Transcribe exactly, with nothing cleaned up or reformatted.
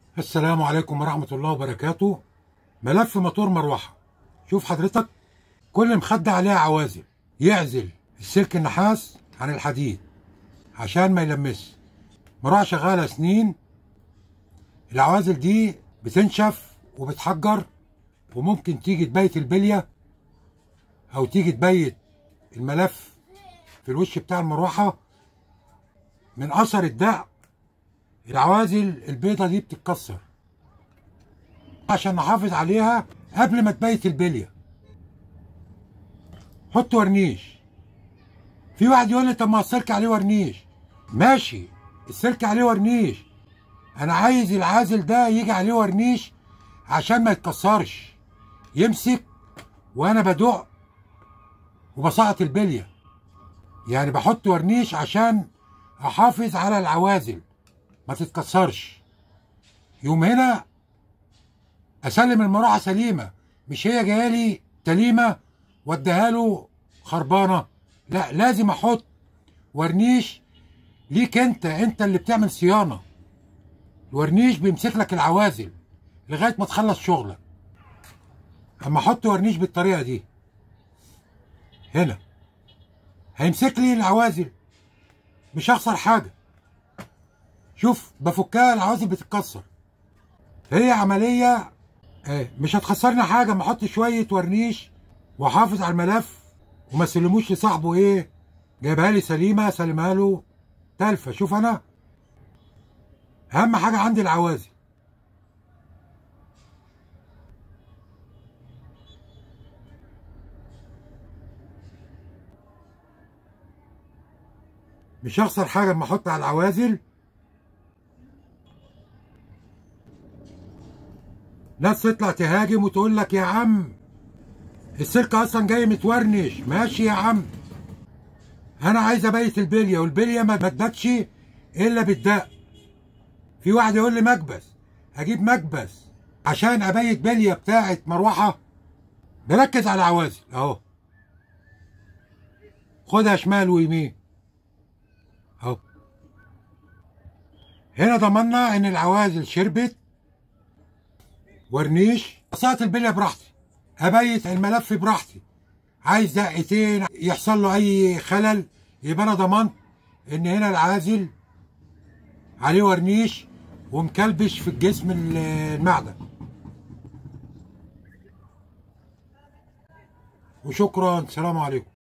السلام عليكم ورحمة الله وبركاته. ملف موتور مروحة. شوف حضرتك، كل مخدة عليها عوازل، يعزل السلك النحاس عن الحديد عشان ما يلمس. مروحة شغالة سنين، العوازل دي بتنشف وبتحجر، وممكن تيجي تبيت البلية أو تيجي تبيت الملف في الوش بتاع المروحة. من أثر الدق العوازل البيضة دي بتتكسر. عشان نحافظ عليها قبل ما تبيت البلية حط ورنيش. في واحد يقول لي طب ما السلك عليه ورنيش. ماشي، السلك عليه ورنيش، انا عايز العازل ده يجي عليه ورنيش عشان ما يتكسرش، يمسك وانا بدق وبسقط البلية. يعني بحط ورنيش عشان احافظ على العوازل ما تتكسرش. يوم هنا اسلم المروحه سليمه، مش هي جايه لي سليمه واديها له خربانه. لا، لازم احط ورنيش ليك انت انت اللي بتعمل صيانه. الورنيش بيمسك لك العوازل لغايه ما تخلص شغلك. اما احط ورنيش بالطريقه دي هنا هيمسك لي العوازل، مش هخسر حاجه. شوف بفكها العوازل بتتكسر. هي عمليه ايه، مش هتخسرني حاجه اما احط شويه ورنيش واحافظ على الملف وما سلموش لصاحبه. ايه، جايبها لي سليمه سلمها له تلفه. شوف، انا اهم حاجه عندي العوازل. مش هخسر حاجه اما احط على العوازل. ناس تطلع تهاجم وتقول لك يا عم السلك اصلا جاي متورنش. ماشي يا عم، انا عايز ابيت البليه، والبليه ما تباتش الا بالدق. في واحد يقول لي مكبس، اجيب مكبس عشان ابيت بليه بتاعت مروحه؟ نركز على العوازل اهو، خدها شمال ويمين اهو. هنا ضمنا ان العوازل شربت ورنيش. قصات البليه براحتي، ابيت الملف براحتي. عايز دقيقتين يحصل له اي خلل يبقى انا ضمنت ان هنا العازل عليه ورنيش ومكلبش في الجسم المعدن. وشكرا، سلام عليكم.